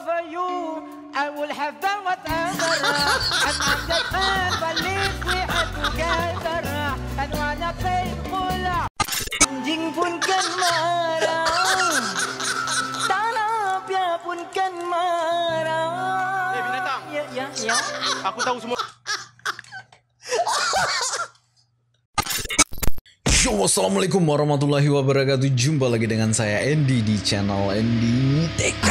over you. I will have done whatever. And I'm just man, but live we are together. And wanna play bola. Anjing pun kan marah. Tanah pia pun kan marah. Binatang. Ya. Aku tahu semua. Yo, assalamualaikum warahmatullahi wabarakatuh. Jumpa lagi dengan saya Andy di channel Andy TK.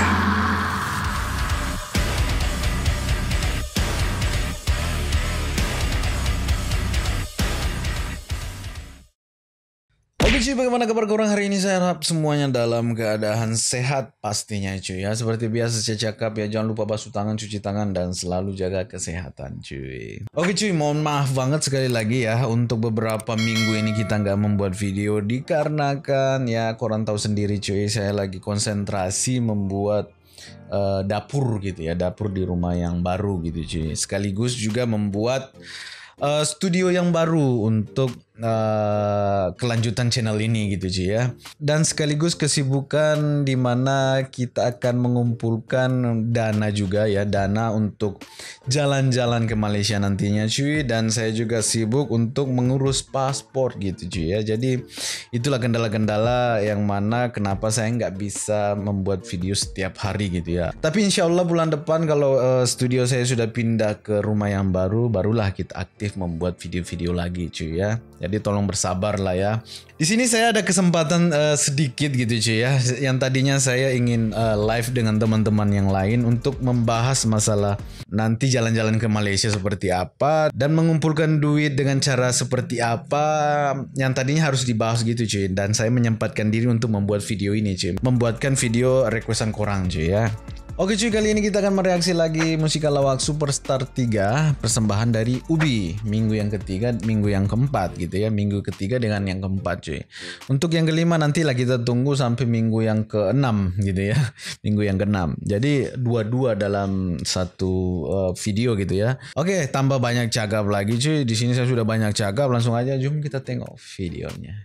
Oke cuy, bagaimana kabar korang hari ini? Saya harap semuanya dalam keadaan sehat pastinya cuy ya. Seperti biasa saya cakap ya, jangan lupa basuh tangan, cuci tangan, dan selalu jaga kesehatan cuy. Oke cuy, mohon maaf banget sekali lagi ya untuk beberapa minggu ini kita nggak membuat video dikarenakan ya korang tahu sendiri cuy, saya lagi konsentrasi membuat dapur gitu ya, dapur di rumah yang baru gitu cuy. Sekaligus juga membuat studio yang baru untuk kelanjutan channel ini gitu cuy ya. Dan sekaligus kesibukan di mana kita akan mengumpulkan dana juga ya, dana untuk jalan-jalan ke Malaysia nantinya cuy. Dan saya juga sibuk untuk mengurus paspor gitu cuy ya. Jadi itulah kendala-kendala yang mana kenapa saya nggak bisa membuat video setiap hari gitu ya. Tapi insya Allah bulan depan kalau studio saya sudah pindah ke rumah yang baru, barulah kita aktif membuat video-video lagi cuy ya. Jadi tolong bersabar lah ya. Di sini saya ada kesempatan sedikit gitu cuy ya. Yang tadinya saya ingin live dengan teman-teman yang lain untuk membahas masalah nanti jalan-jalan ke Malaysia seperti apa dan mengumpulkan duit dengan cara seperti apa yang tadinya harus dibahas gitu cuy. Dan saya menyempatkan diri untuk membuat video ini cuy. Membuatkan video requestan korang cuy ya. Oke cuy, kali ini kita akan mereaksi lagi musikal lawak Superstar 3 persembahan dari Ubi. Minggu yang ketiga, minggu yang keempat gitu ya. Minggu ketiga dengan yang keempat cuy. Untuk yang kelima nantilah kita tunggu sampai minggu yang keenam gitu ya. Minggu yang keenam. Jadi dua-dua dalam satu video gitu ya. Oke, tambah banyak cakap lagi cuy. Di sini saya sudah banyak cakap, langsung aja jom kita tengok videonya.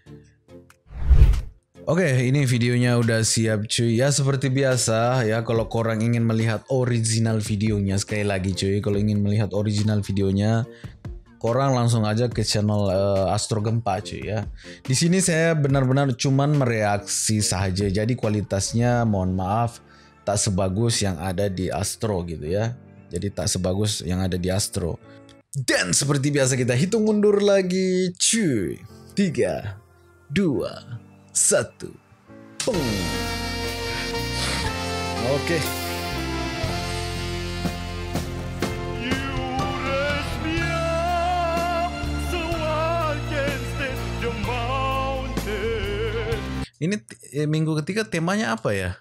Oke, ini videonya udah siap cuy. Ya seperti biasa ya, kalau korang ingin melihat original videonya, sekali lagi cuy, kalau ingin melihat original videonya, korang langsung aja ke channel Astro Gempa cuy ya. Di sini saya benar-benar cuman mereaksi saja. Jadi kualitasnya mohon maaf tak sebagus yang ada di Astro gitu ya. Jadi tak sebagus yang ada di Astro. Dan seperti biasa kita hitung mundur lagi cuy. 3, 2, 1. Pung. Oke. Ini minggu ketiga temanya apa ya?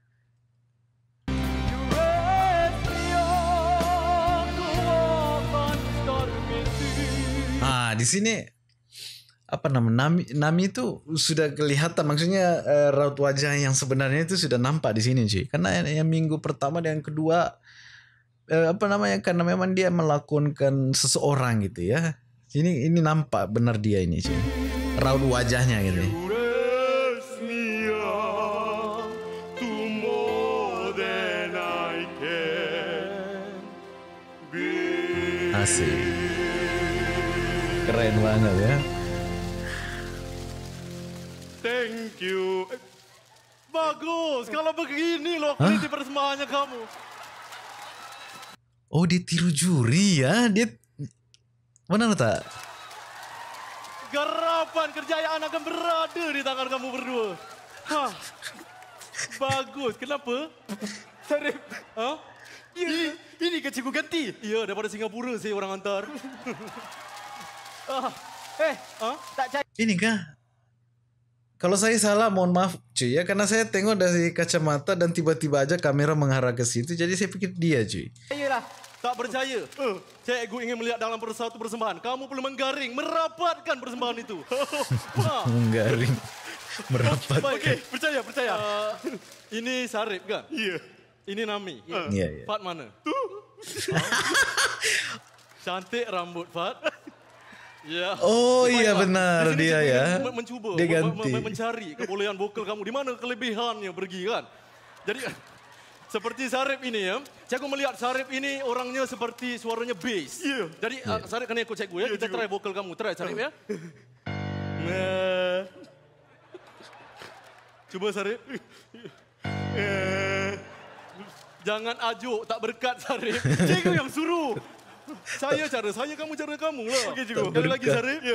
Di sini apa Nami itu sudah kelihatan, maksudnya raut wajah yang sebenarnya itu sudah nampak di sini cuy. Karena yang minggu pertama dan yang kedua karena memang dia melakonkan seseorang gitu ya. Ini nampak benar dia ini cuy. Raut wajahnya gitu. Asik. Keren banget ya. Thank you. Bagus. Kalau begini loh quality persembahannya kamu. Oh, dia tiru juri ya. Dia benar tak? Garapan kerjayaan akan berada di tangan kamu berdua. Hah. Bagus. Kenapa? Sarip. Hah? Ini ke cikgu ganti. Ya, daripada Singapura saya orang hantar. Tak cari. Ini kah? Kalau saya salah mohon maaf cuy ya, karena saya tengok dari kacamata dan tiba-tiba aja kamera mengarah ke situ, jadi saya pikir dia cuy. Ayolah. Tak percaya. Cikgu ingin melihat dalam satu persembahan. Kamu perlu menggaring, merapatkan persembahan itu. Menggaring, merapatkan. Okey, percaya. Ini Sarip kan? Ya. Ini Nami. Iya. Fat mana? Tu. Cantik rambut Fat. Ya. Oh iya benar di sini dia ya. Mencuba, Dia ganti. mencari kebolehan vokal kamu. Di mana kelebihannya pergi kan? Jadi Seperti Sarip ini ya. Cikgu melihat Sarip ini orangnya seperti suaranya bass. Ya. Jadi Sarip kena ikut cikgu ya. Kita try vokal kamu. Try Sarip ya. Cuba Sarip. Jangan ajuk, tak berkat Sarip. Cikgu yang suruh. Saya kamu cara kamu lah. Okey, cikgu. Sekali lagi Sarip. Ya.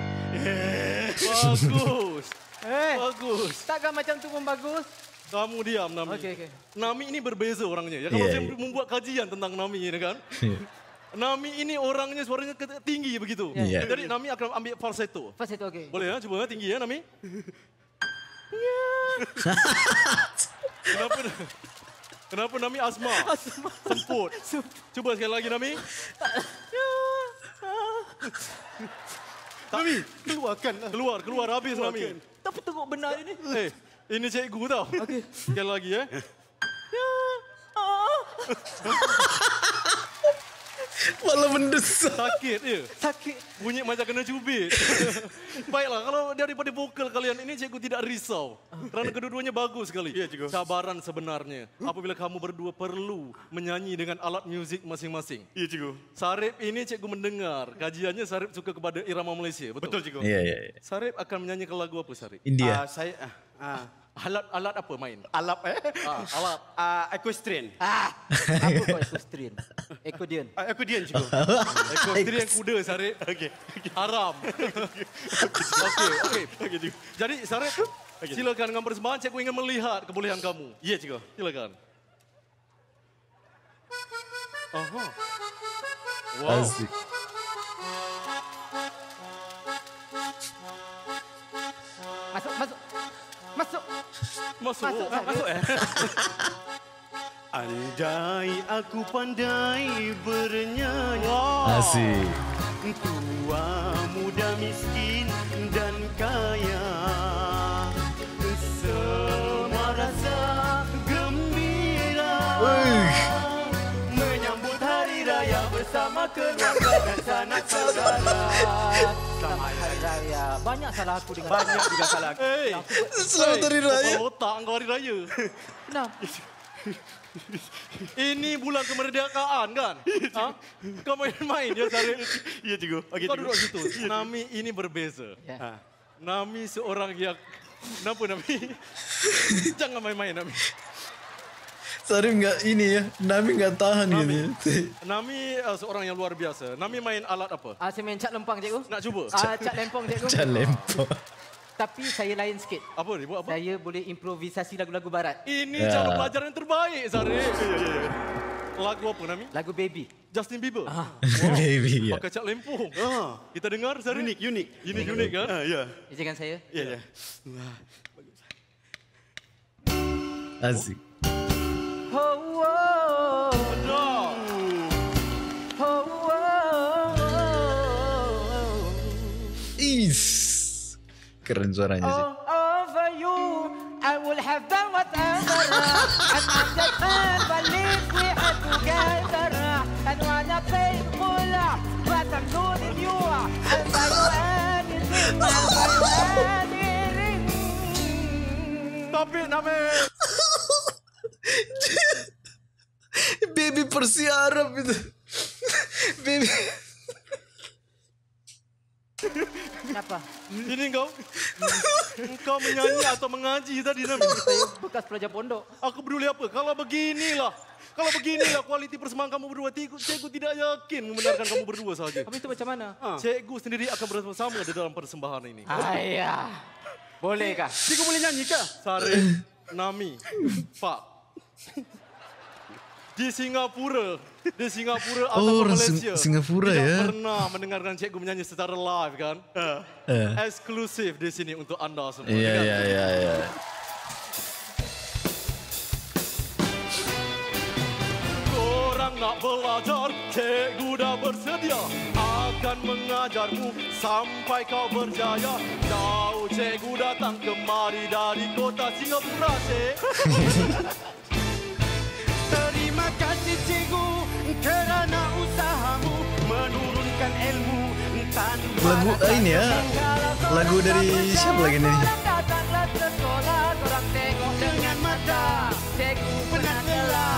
Bagus. Bagus. Takkan macam tu pun bagus. Kamu diam, Nami. Okey. Nami ini berbeza orangnya. Ya, kalau Yeah, saya yeah. membuat kajian tentang Nami ini kan. Nami ini orangnya suaranya tinggi begitu. Yeah. Jadi Nami akan ambil falsetto. Pas itu okey. Boleh ya? Coba ya, tinggi ya Nami. Kenapa Nami asma? Semput. Coba sekali lagi Nami. Nami, keluarkan lah. Keluar habis Nami. Tapi tengok benar ini. Ini cikgu tau. Okey. Sekali lagi ya. Malah mendesak. Sakit ya. Sakit. Bunyi macam kena cubit. Baiklah, kalau daripada vokal kalian ini cikgu tidak risau. Kerana kedua-duanya bagus sekali. Ya, cikgu. Cabaran sebenarnya. Apabila kamu berdua perlu menyanyi dengan alat muzik masing-masing. Ya, cikgu. Sarip ini cikgu mendengar. Kajiannya Sarip suka kepada irama Malaysia. Betul? Betul, cikgu. Iya, iya. Sarip akan menyanyikan lagu apa Sarip? India. Saya Alat apa main? alap Alat. equestrian. Apa kau equestrian? Equestrian. Equestrian, cikgu. Equestrian kuda Sarip. Okey. Haram. Okey. Okey, cikgu. Jadi Sarip, silakan dengan persembahan. Cikgu ingin melihat kebolehan kamu. Ya, cikgu. Silakan. Aha. Wow. Asik. Masuk. Masuk. Andai aku pandai bernyanyi. Asik. Tua, muda, miskin dan kaya, semua rasa gembira menyambut hari raya bersama keluarga dan sanak saudara. Selamat Hari Raya. Banyak salah aku dengan Banyak juga salah aku. Selamat Hari Raya. Kepala otak engkau hari raya. Kenapa? Ini bulan kemerdekaan kan? Ha? Kau main-main ya Sarip? Ya, cikgu. Okey, Kau cikgu. duduk situ. Nami ini berbeza. Ya. Nami seorang yang... Kenapa Nami? Jangan main-main Nami. Sarip nggak ini ya, Nami nggak tahan gitu. Nami seorang yang luar biasa. Nami main alat apa? Saya main cat lempang cikgu. Nak cuba? Cat lempang cikgu. Jalempok. Tapi saya lain sikit. Apa ni? Buat apa? Saya boleh improvisasi lagu-lagu barat. Ini Ya. cara pelajaran yang terbaik, Sarip. Lagu apa, Nami? Lagu Baby. Justin Bieber. Baby ya. Pakai cat lempung. Ah, Kita dengar, Sarip. unik. Unik kan? Ya. Izinkan saya. Ya. Asik. Oh, oh, Dah. oh, oh. Is. Keren suaranya sih. Over you, I will have done whatever. And I'm just man, believe we are together. And wanna play cool, but I'm losing you. I'll buy you anything, I'll buy you anything. Tapi Nami. Baby persiarap itu. Baby. Kenapa? Ini engkau menyanyi atau mengaji tadi, Nami. Saya bekas pelajar pondok. Aku peduli apa? Kalau beginilah kualiti persembahan kamu berdua, cikgu tidak yakin membenarkan kamu berdua saja. Habis itu macam mana? Cikgu sendiri akan bersama di dalam persembahan ini. Ayah. Bolehkah? Cikgu boleh nyanyi kah? Sarip, Nami, Pak. Di Singapura atau orang Malaysia. Singapura tidak ya. pernah mendengarkan cikgu menyanyi secara live kan? Eksklusif di sini untuk anda semua. Iya, kan? iya. Korang nak belajar, cikgu dah bersedia akan mengajarmu sampai kau berjaya. Tahu cikgu datang kemari dari kota Singapura, cik. Terima kasih cikgu kerana usahamu menurunkan ilmu tanpa Lagu ini ya. Lagu dari siapa lagi nih? Datanglah ke sekolah, korang tengok dengan mata. Cikgu pernah telah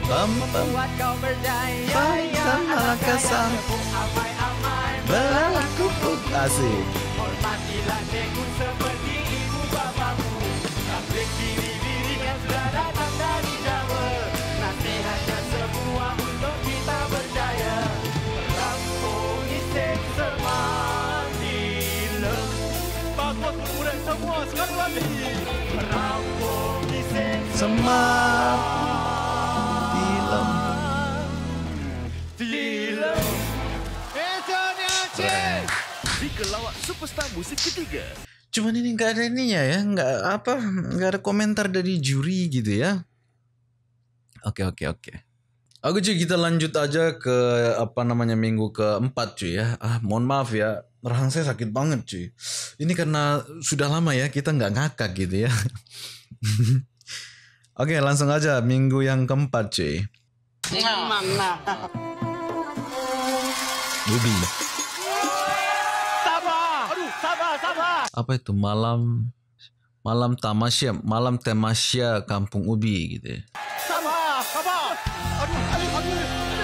Membuat kau berdaya. Barisan malangkah sang Amai-amai belalang kupuk. Asik. Hormatilah cikgu seperti ibu bapamu. Tablik diri-diri yang sudah datang dari Jawa. Nasihatnya semua untuk kita berjaya. Rampung isik semandila. Bagus murid semua sekali lagi. Rampung isik Dilem. Dilem. Esoknya cik. Di kelawak superstar musik ketiga. Cuman ini nggak ada ininya ya, nggak ada komentar dari juri gitu ya. Oke. Oke cuy, kita lanjut aja ke minggu keempat cuy ya. Mohon maaf ya, rahang saya sakit banget cuy. Ini karena sudah lama ya kita nggak ngakak gitu ya. Oke, langsung aja minggu yang keempat cuy. Bubi. Sabar. Apa itu malam tamasya Kampung Ubi gitu ya. Sabar. Aduh.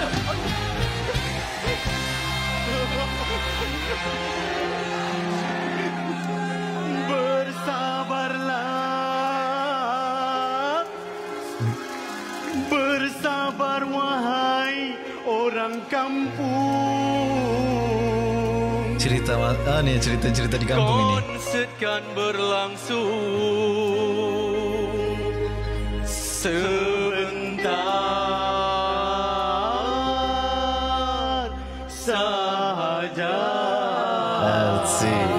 Bersabar wahai orang kampung. Cerita di kampung ini. Konsert kan berlangsung sebentar saja. Asik.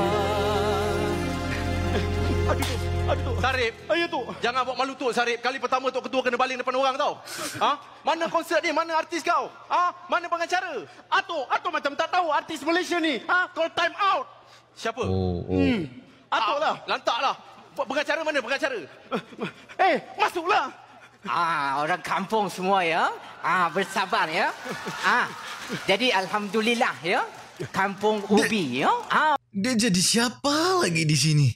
Aduh, Sarip. Ayo tu. Jangan buat malu tu, Sarip. Kali pertama Tok Ketua kena baling depan orang tau. Mana konsert ni? Mana artis kau? Mana pengacara? Atuk macam tak tahu artis Malaysia ni. Call time out. Siapa? Atuk lah. Lantak lah. Pengacara mana pengacara? Masuklah. Orang kampung semua ya. Bersabar ya. Jadi alhamdulillah ya. Kampung Ubi ya. Dia jadi siapa lagi di sini?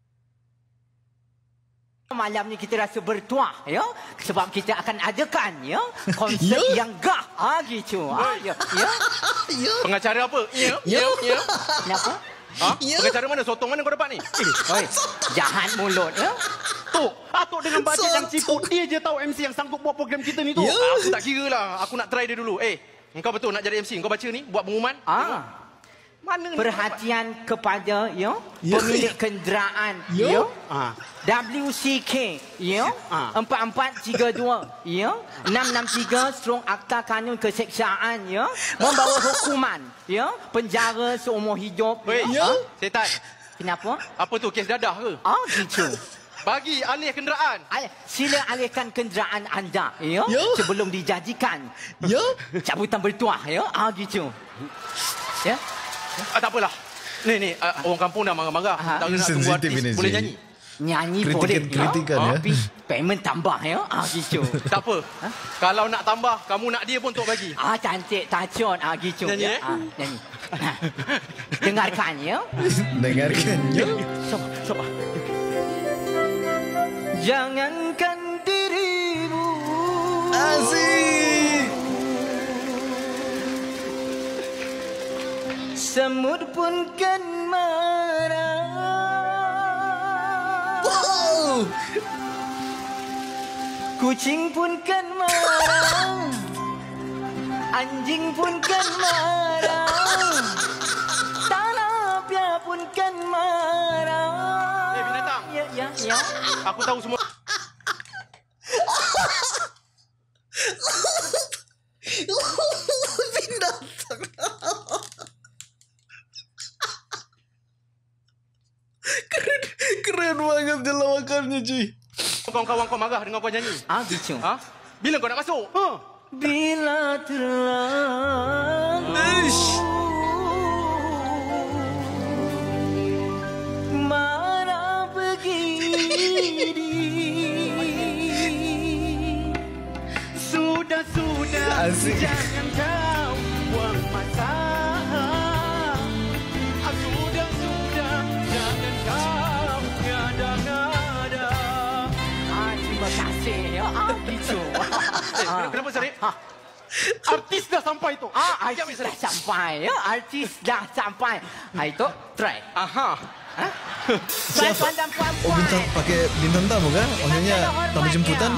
Malam ni kita rasa bertuah ya, sebab kita akan adakan ya konsert yang gah gitu. Ya. Pengacara apa? Ya. Kenapa? Pengacara mana? Sotong mana kau dapat ni? Oi, jahat mulut ya. Atuk dengan bajet yang ciput, dia je tahu MC yang sanggup buat program kita ni tu. Aku tak kira lah. Aku nak try dia dulu. Engkau betul nak jadi MC? Engkau baca ni, buat pengumuman. Mana perhatian kepada pemilik kenderaan ya. WCK ya 4432 ya 663 Akta Kanun Keseksaan ya membawa hukuman ya penjara seumur hidup. Setan. Kenapa? Apa tu, kes dadah ke? Gitu. Bagi alih kenderaan. Sila alihkan kenderaan anda ya sebelum dijanjikan cabutan bertuah ya gitu. Ya. Tak apalah. Ni orang kampung dah marah-marah. Tak nak tunggu artis boleh nyanyi. Nyanyi boleh. Kritikan ya. Tapi payment tambah ya. Gitu. Tak apa. Kalau nak tambah, kamu nak dia pun untuk bagi. Cantik, tacun. Gitu. Nyanyi nyanyi. Dengarkan ya. Sabar. Jangankan dirimu. Asik. Semut pun kan marah. Wow. Kucing pun kan marah. Anjing pun kan marah. Tanah pia pun kan marah. Binatang. Ya. Aku tahu semua. Binatang. Keren banget jelawakannya cuy. Kawan-kawan kau marah dengan kau nyanyi. Gitu. Bila kau nak masuk? Bila terlalu marah begini. Sudah. Asik. Jangan kau buang masa. Sudah. Jangan kau ngada-ngada. Terima kasih ya. Gitu. Kenapa Sarip? Artis dah sampai tu. Artis dah sampai ya. Artis dah sampai. Itu try. Aha. Tuan-tuan dan puan-puan. Oh, bintang pakai bintang tamu kan? Maksudnya tamu jemputan?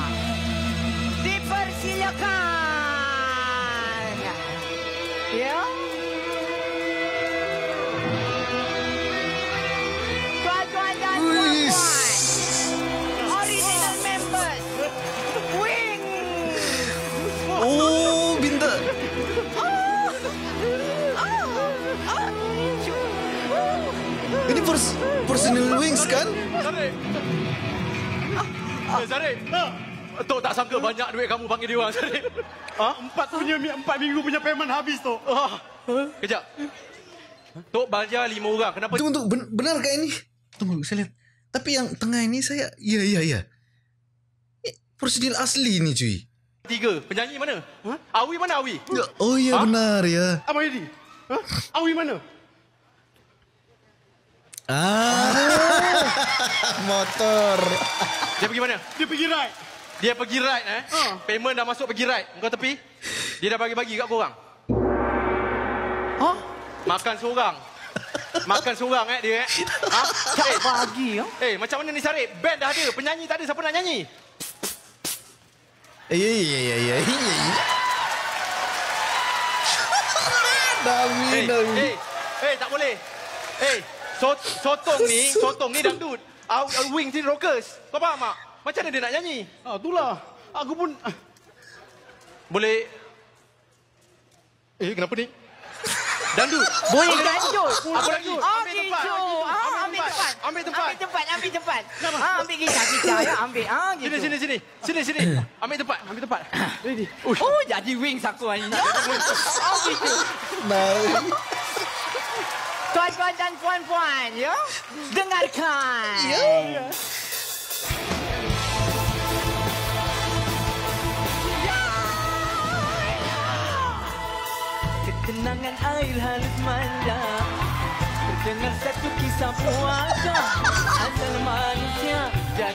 Dipersilakan. Ya. Tuan-tuan dan puan-puan. Original members. Wing. Oh, bintang. Ini personal wings kan? Sarip. Sarip. Tok tak sangka banyak duit kamu panggil dia orang, Sarip. 4 minggu punya payment habis tu. Kejap. Tok bayar 5 orang. Kenapa? Tunggu, benar kah ini? Tunggu, saya lihat. Tapi yang tengah ini saya, iya. Personil asli ni cuy. 3. Penyanyi mana? Awi mana Awi? Ya, oh iya benar ya. Abang Edi. Awi mana? Motor. Dia pergi mana? Dia pergi ride. Dia pergi ride Payment dah masuk pergi ride. Kau tepi. Dia dah bagi-bagi kat korang. Makan seorang. Makan seorang dia Tak bagi ya. Macam mana ni Sarip? Band dah ada. Penyanyi tak ada. Siapa nak nyanyi? Iya. Dami. Tak boleh. Sotong ni dangdut. Wing ni rockers. Kau faham tak? Macam mana dia nak nyanyi? Itulah. Aku pun... Boleh... kenapa ni? Dangdut. Boleh dangdut. Apa lagi? Ambil tempat. Ambil tempat. Ambil gitar ya. Ambil. Gitu. Sini. Ambil tempat. Ready. Oh, jadi wings aku hari ni. Oh, gitu. Tuan-tuan dan puan-puan, ya. Dengarkan. Ya. Ketenangan air halus manja. Terdengar satu kisah puasa. Asal manusia dan...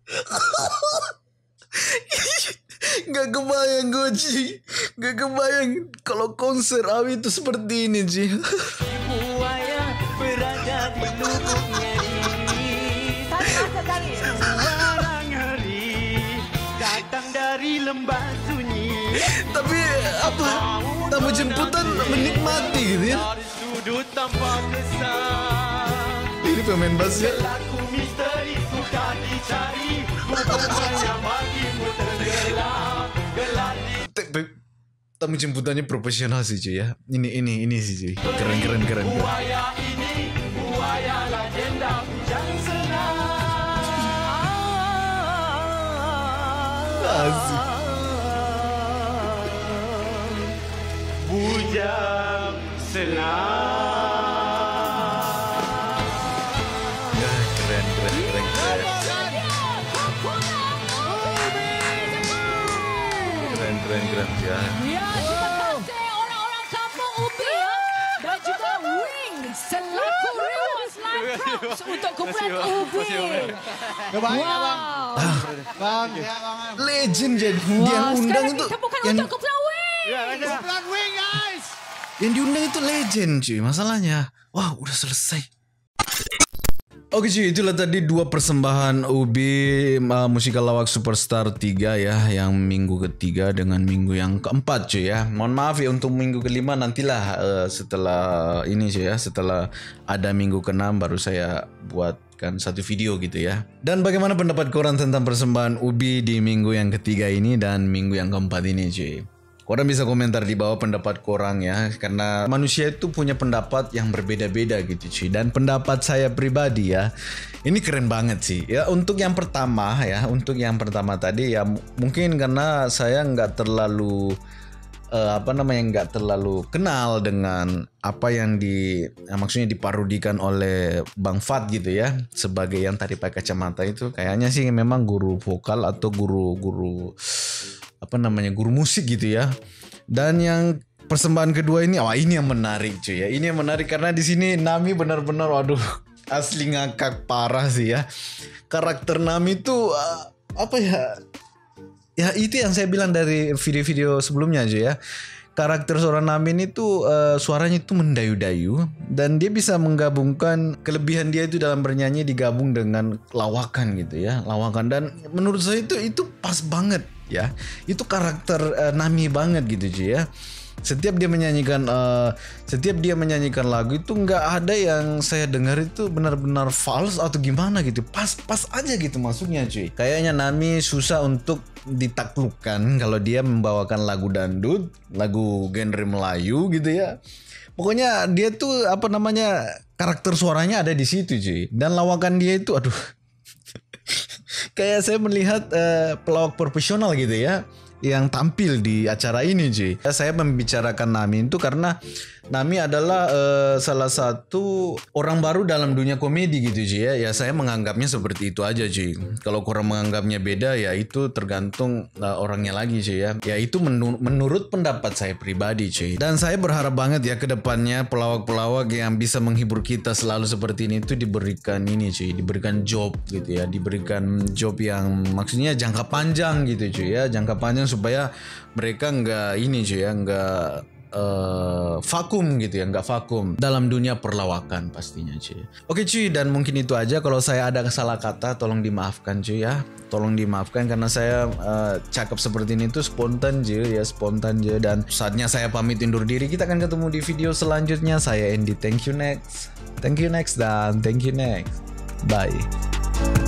Gak kebayang gue Ci. Gak kebayang kalau konser Awi itu seperti ini Ci. Buaya berada di lubuknya ini. Tadi. Suara ngeri datang dari lembah sunyi. Tapi apa? Tamu jemputan menikmati gitu ya. Dari sudut tanpa kesan. Ini pemain bassnya. Pelaku misteri sudah dicari. Rupanya bagimu tenggelam. Gelap di... Tamu jemputannya profesional sih cuy ya. Ini sih cuy. Keren. Buaya ini, buaya legenda bujang senang. Asik. Bujang senang. Ya, keren. Keren ya. Ya, terima kasih orang-orang kampung Ubi ya. Dan juga Wing selaku rewards live props untuk kumpulan Ubi. Kebanyakan bang. Bang. Legend jadi. Yang Wah, undang sekarang itu ditemukan yang untuk kumpulan Wing. Kumpulan Wing guys. yang diundang itu legend cuy. Masalahnya, wah udah selesai. Oke cuy, itulah tadi 2 persembahan Ubi Musikal Lawak Superstar 3 ya, yang minggu ketiga dengan minggu yang keempat cuy ya. Mohon maaf ya untuk minggu kelima, nantilah setelah ini cuy ya, setelah ada minggu ke-6 baru saya buatkan satu video gitu ya. Dan bagaimana pendapat korang tentang persembahan Ubi di minggu yang ketiga ini dan minggu yang keempat ini cuy? Korang bisa komentar di bawah pendapat korang ya, karena manusia itu punya pendapat yang berbeda-beda gitu cuy. Dan pendapat saya pribadi ya, ini keren banget sih ya. Untuk yang pertama tadi ya, mungkin karena saya nggak terlalu nggak terlalu kenal dengan apa yang maksudnya diparodikan oleh Bang Fat gitu ya, sebagai yang tadi pakai kacamata itu. Kayaknya sih memang guru vokal atau guru musik gitu ya. Dan yang persembahan kedua ini, ini yang menarik cuy ya. Ini yang menarik karena di sini Nami benar-benar waduh asli ngakak parah sih ya. Karakter Nami tuh Ya itu yang saya bilang dari video-video sebelumnya aja ya. Karakter seorang Namin itu suaranya itu mendayu-dayu dan dia bisa menggabungkan kelebihan dia itu dalam bernyanyi digabung dengan lawakan gitu ya, lawakan, dan menurut saya itu pas banget ya. Itu karakter Nami banget gitu cuy ya. Setiap dia menyanyikan lagu itu nggak ada yang saya dengar itu benar-benar false atau gimana gitu, pas aja gitu masuknya cuy. Kayaknya Nami susah untuk ditaklukkan kalau dia membawakan lagu dangdut, lagu genre Melayu gitu ya. Pokoknya dia tuh karakter suaranya ada di situ cuy, dan lawakan dia itu aduh kayak saya melihat pelawak profesional gitu ya yang tampil di acara ini cuy. Saya membicarakan Nami itu karena Nami adalah salah satu orang baru dalam dunia komedi gitu cuy ya. Ya saya menganggapnya seperti itu aja cuy. Kalau kurang menganggapnya beda ya itu tergantung orangnya lagi cuy ya. Ya itu menurut pendapat saya pribadi cuy. Dan saya berharap banget ya ke depannya pelawak-pelawak yang bisa menghibur kita selalu seperti ini itu diberikan ini cuy, diberikan job gitu ya, diberikan job yang maksudnya jangka panjang gitu cuy ya, jangka panjang supaya mereka nggak ini cuy ya, nggak vakum gitu ya, nggak vakum dalam dunia perlawakan pastinya cuy. Oke cuy, dan mungkin itu aja. Kalau saya ada salah kata tolong dimaafkan cuy ya, tolong dimaafkan karena saya cakap seperti ini tuh spontan je ya, spontan je. Dan saatnya saya pamit undur diri. Kita akan ketemu di video selanjutnya. Saya Andy, thank you next, dan thank you next, bye.